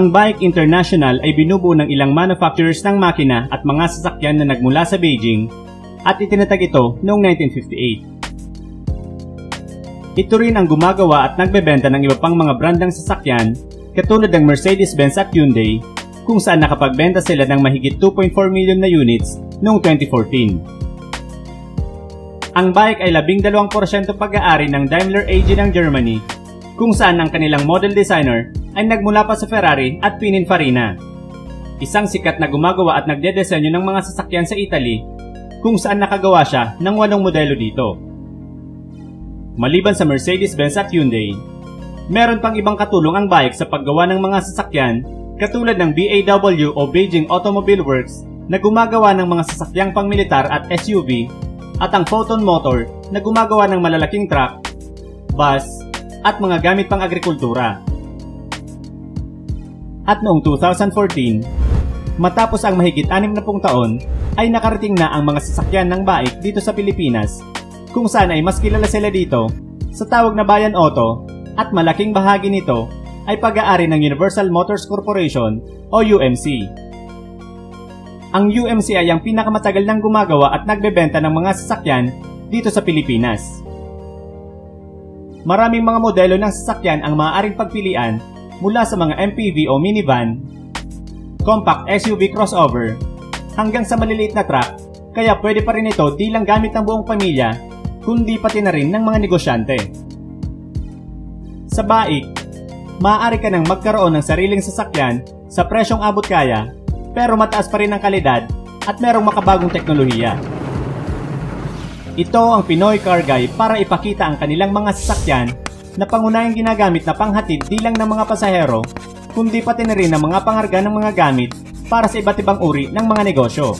Ang Bike International ay binubuo ng ilang manufacturers ng makina at mga sasakyan na nagmula sa Beijing at itinatag ito noong 1958. Ito rin ang gumagawa at nagbebenta ng iba pang mga brandang sasakyan katulad ng Mercedes-Benz at Hyundai, kung saan nakapagbenta sila ng mahigit 2.4 million na units noong 2014. Ang bike ay 12% pag-aari ng Daimler AG ng Germany, kung saan ang kanilang model designer ay nagmula pa sa Ferrari at Pininfarina, isang sikat na gumagawa at nagdedesenyo ng mga sasakyan sa Italy, kung saan nakagawa siya ng 8 modelo dito. Maliban sa Mercedes-Benz at Hyundai, meron pang ibang katulong ang bike sa paggawa ng mga sasakyan katulad ng BAW o Beijing Automobile Works na gumagawa ng mga sasakyang pangmilitar at SUV, at ang Photon Motor na gumagawa ng malalaking truck, bus, at mga gamit pang agrikultura. At noong 2014, matapos ang mahigit 60 taon, ay nakarating na ang mga sasakyan ng BAIC dito sa Pilipinas, kung saan ay mas kilala sila dito sa tawag na Bayan Auto, at malaking bahagi nito ay pag-aari ng Universal Motors Corporation o UMC. Ang UMC ay ang pinakamatagal nang gumagawa at nagbebenta ng mga sasakyan dito sa Pilipinas. Maraming mga modelo ng sasakyan ang maaaring pagpilian mula sa mga MPV o minivan, compact SUV crossover, hanggang sa maliliit na truck, kaya pwede pa rin ito di lang gamit ng buong pamilya, kundi pati na rin ng mga negosyante. Sa BAIC, maaari ka nang magkaroon ng sariling sasakyan sa presyong abot kaya, pero mataas pa rin ang kalidad at merong makabagong teknolohiya. Ito ang Pinoy Car Guy para ipakita ang kanilang mga sasakyan na pangunahing ginagamit na panghatid di lang ng mga pasahero, kundi pati na rin ng mga pangarga ng mga gamit para sa iba't ibang uri ng mga negosyo.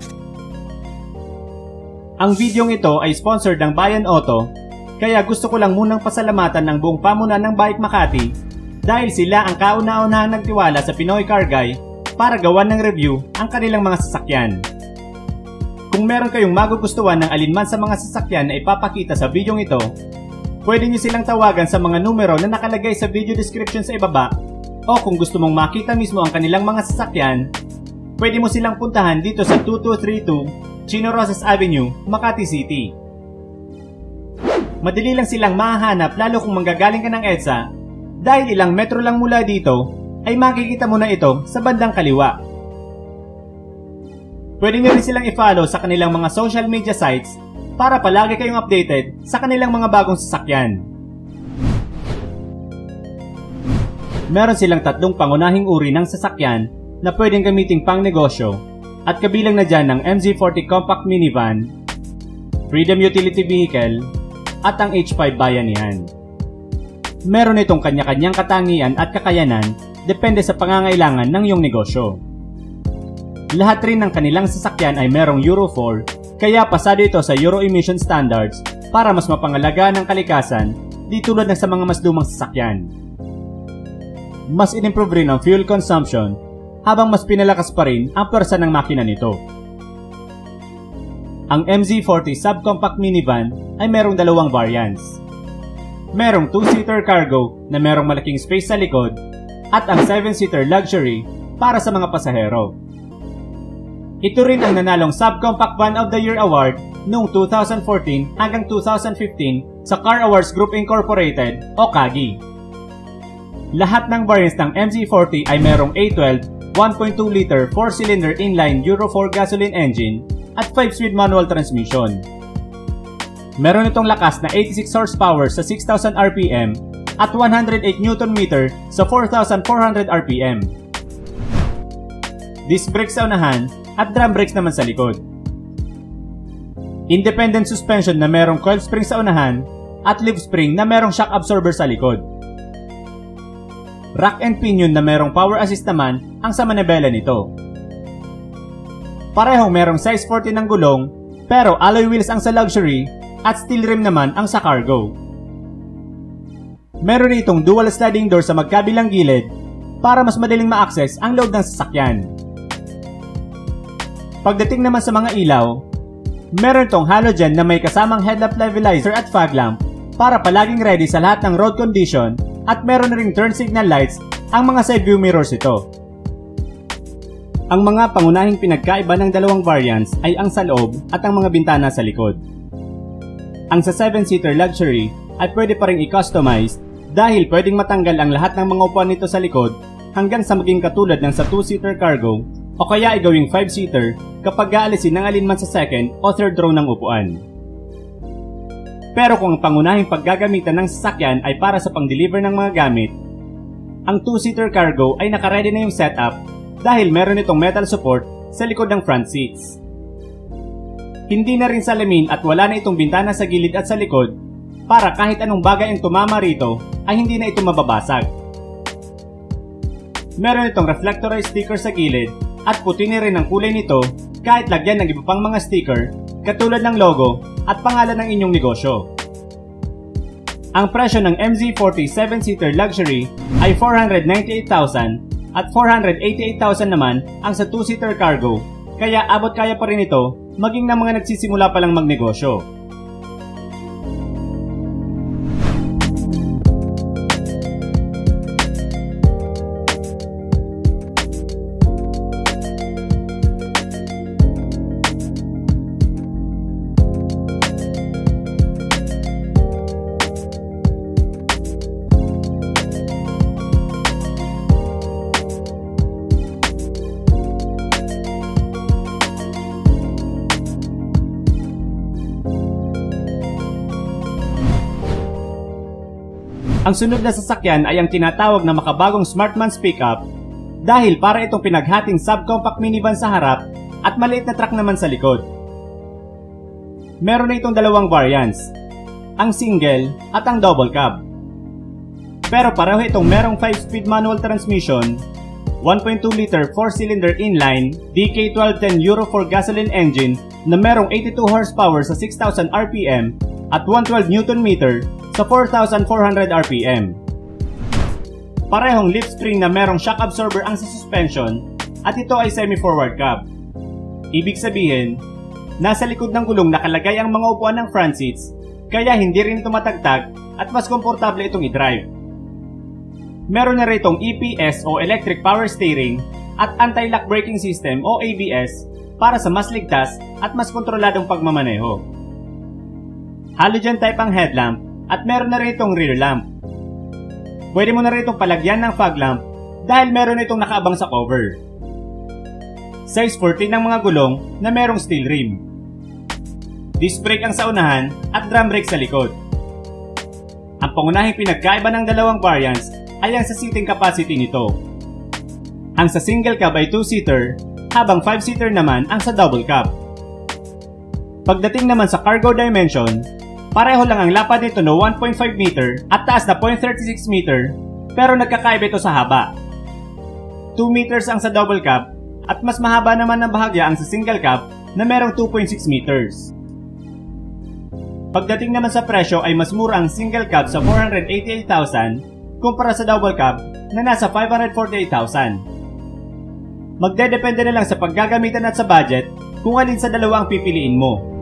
Ang videong ito ay sponsored ng Bayan Auto, kaya gusto ko lang munang pasalamatan ng buong pamunuan ng BAIC Makati dahil sila ang kauna-unahang nagtiwala sa Pinoy Car Guy para gawan ng review ang kanilang mga sasakyan. Kung meron kayong magugustuhan ng alinman sa mga sasakyan na ipapakita sa videong ito, pwede nyo silang tawagan sa mga numero na nakalagay sa video description sa ibaba, o kung gusto mong makita mismo ang kanilang mga sasakyan, pwede mo silang puntahan dito sa 2232 Chino Rosas Avenue, Makati City. Madali lang silang mahahanap lalo kung manggagaling ka ng EDSA, dahil ilang metro lang mula dito ay makikita mo na ito sa bandang kaliwa. Pwede nyo rin silang i-follow sa kanilang mga social media sites para palagi kayong updated sa kanilang mga bagong sasakyan. Meron silang 3 pangunahing uri ng sasakyan na pwedeng gamiting pang negosyo, at kabilang na dyan ng MZ40 Compact Minivan, Freedom Utility Vehicle, at ang H5 Bayanihan. Meron itong kanya-kanyang katangian at kakayanan depende sa pangangailangan ng iyong negosyo. Lahat rin ng kanilang sasakyan ay merong Euro 4, kaya pasado ito sa Euro Emission Standards para mas mapangalagaan ng kalikasan di tulad ng sa mga mas lumang sasakyan. Mas in-improve rin ang fuel consumption habang mas pinalakas pa rin ang pwersa ng makina nito. Ang MZ40 Subcompact Minivan ay merong 2 variants. Merong 2-seater cargo na merong malaking space sa likod, at ang 7-seater luxury para sa mga pasahero. Ito rin ang nanalong Subcompact Van of the Year Award noong 2014 hanggang 2015 sa Car Awards Group Incorporated o CAGI. Lahat ng variants ng MZ40 ay merong A12 1.2-liter 4-cylinder inline Euro 4 gasoline engine at 5-speed manual transmission. Meron itong lakas na 86 horsepower sa 6,000 RPM at 108 Nm sa 4,400 RPM. Disc brakes sa unahan at drum brakes naman sa likod. Independent suspension na merong coil spring sa unahan at leaf spring na merong shock absorber sa likod. Rack and pinion na merong power assist naman ang sa manibela nito. Parehong merong size 40 ng gulong, pero alloy wheels ang sa luxury at steel rim naman ang sa cargo. Meron itong dual sliding door sa magkabilang gilid para mas madaling ma-access ang loob ng sasakyan. Pagdating naman sa mga ilaw, meron itong halogen na may kasamang headlamp levelizer at fog lamp para palaging ready sa lahat ng road condition, at meron na ring turn signal lights ang mga side view mirrors ito. Ang mga pangunahing pinagkaiba ng dalawang variants ay ang sa loob at ang mga bintana sa likod. Ang sa 7-seater luxury ay pwede pa rin i-customize dahil pwedeng matanggal ang lahat ng mga upuan nito sa likod hanggang sa maging katulad ng sa 2-seater cargo o kaya ay gawing 5-seater kapag aalisin ng alinman sa second o third row ng upuan. Pero kung ang pangunahing paggagamitan ng sasakyan ay para sa pang-deliver ng mga gamit, ang 2-seater cargo ay nakaready na yung setup dahil meron itong metal support sa likod ng front seats. Hindi na rin salamin at wala na itong bintana sa gilid at sa likod para kahit anong bagay ang tumama rito ay hindi na ito mababasag. Meron itong reflectorized sticker sa gilid at puti na rin ang kulay nito kahit lagyan ng iba pang mga sticker katulad ng logo at pangalan ng inyong negosyo. Ang presyo ng MZ40 7-seater luxury ay 498,000 at 488,000 naman ang sa 2-seater cargo, kaya abot kaya pa rin ito maging ng mga nagsisimula pa lang magnegosyo. Ang sunod na sasakyan ay ang tinatawag na makabagong Smartman's Pickup dahil para itong pinaghating subcompact minivan sa harap at maliit na truck naman sa likod. Meron na itong dalawang variants, ang single at ang double cab. Pero pareho itong merong 5-speed manual transmission, 1.2 liter 4-cylinder inline DK1210 Euro 4 gasoline engine na merong 82 horsepower sa 6,000 RPM at 112 Nm sa 4,400 RPM. Parehong leaf spring na merong shock absorber ang sa suspension at ito ay semi-forward cab. Ibig sabihin, nasa likod ng gulong nakalagay ang mga upuan ng front seats kaya hindi rin ito matagtag at mas komportable itong i-drive. Meron na rin itong EPS o Electric Power Steering at Anti-Lock Braking System o ABS para sa mas ligtas at mas kontroladong pagmamaneho. Halogen type ang headlamp at meron na rin itong rear lamp. Pwede mo na rin itong palagyan ng fog lamp dahil meron na itong nakaabang sa cover. Size 14 ng mga gulong na merong steel rim. Disc brake ang sa unahan at drum brake sa likod. Ang pangunahing pinagkaiba ng dalawang variants ay ang sa seating capacity nito. Ang sa single cab ay 2-seater habang 5-seater naman ang sa double cab. Pagdating naman sa cargo dimension, pareho lang ang lapad nito no 1.5 meter at taas na 0.36 meter pero nagkakaiba ito sa haba. 2 meters ang sa double cab at mas mahaba naman ng bahagya ang sa single cab na merong 2.6 meters. Pagdating naman sa presyo ay mas mura ang single cab sa 488,000 kumpara sa double cab na nasa 548,000. Magdedepende na lang sa paggagamitan at sa budget kung alin sa dalawa ang pipiliin mo.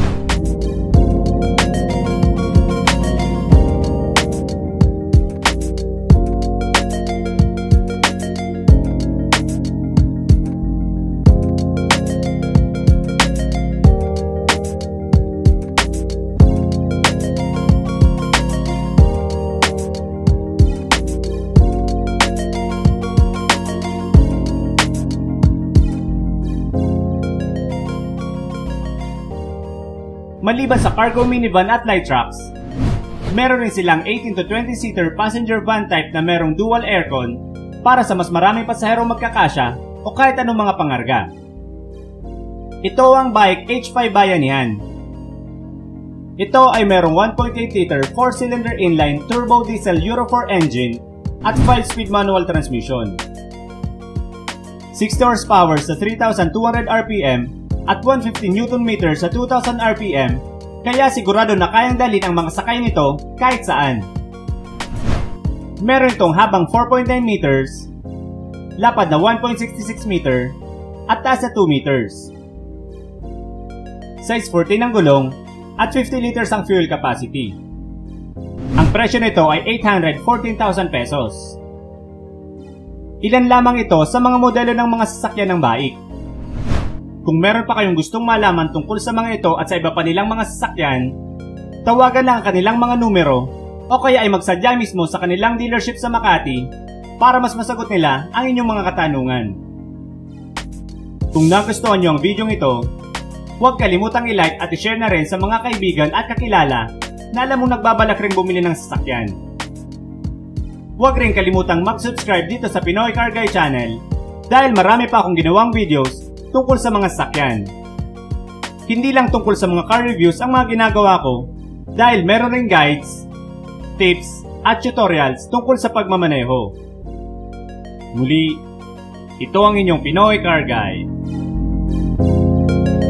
Maliban sa cargo minivan at light trucks, meron rin silang 18 to 20-seater passenger van type na merong dual aircon para sa mas maraming pasahero magkakasya o kahit anong mga pangarga. Ito ang bike H5 Bayanihan. Ito ay merong 1.8 liter 4-cylinder inline turbo diesel Euro 4 engine at 5-speed manual transmission. 60 horsepower sa 3,200 RPM at 150 Nm sa 2,000 RPM, kaya sigurado na kayang dalhin ang mga sakay nito kahit saan. Meron itong habang 4.9 meters, lapad na 1.66 meter, at taas na 2 meters. Size 14 ang gulong at 50 liters ang fuel capacity. Ang presyo nito ay 814,000 pesos. Ilan lamang ito sa mga modelo ng mga sasakyan ng BAIC. Kung meron pa kayong gustong malaman tungkol sa mga ito at sa iba pa nilang mga sasakyan, tawagan lang ang kanilang mga numero o kaya ay magsadya mismo sa kanilang dealership sa Makati para mas masagot nila ang inyong mga katanungan. Kung nagustuhan nyo ang video ito, huwag kalimutang i-like at i-share na rin sa mga kaibigan at kakilala na alam mong nagbabalak rin bumili ng sasakyan. Huwag rin kalimutang mag-subscribe dito sa Pinoy Car Guy Channel dahil marami pa akong ginawang videos tungkol sa mga sasakyan. Hindi lang tungkol sa mga car reviews ang mga ginagawa ko dahil meron rin guides, tips at tutorials tungkol sa pagmamaneho. Muli, ito ang inyong Pinoy Car Guy.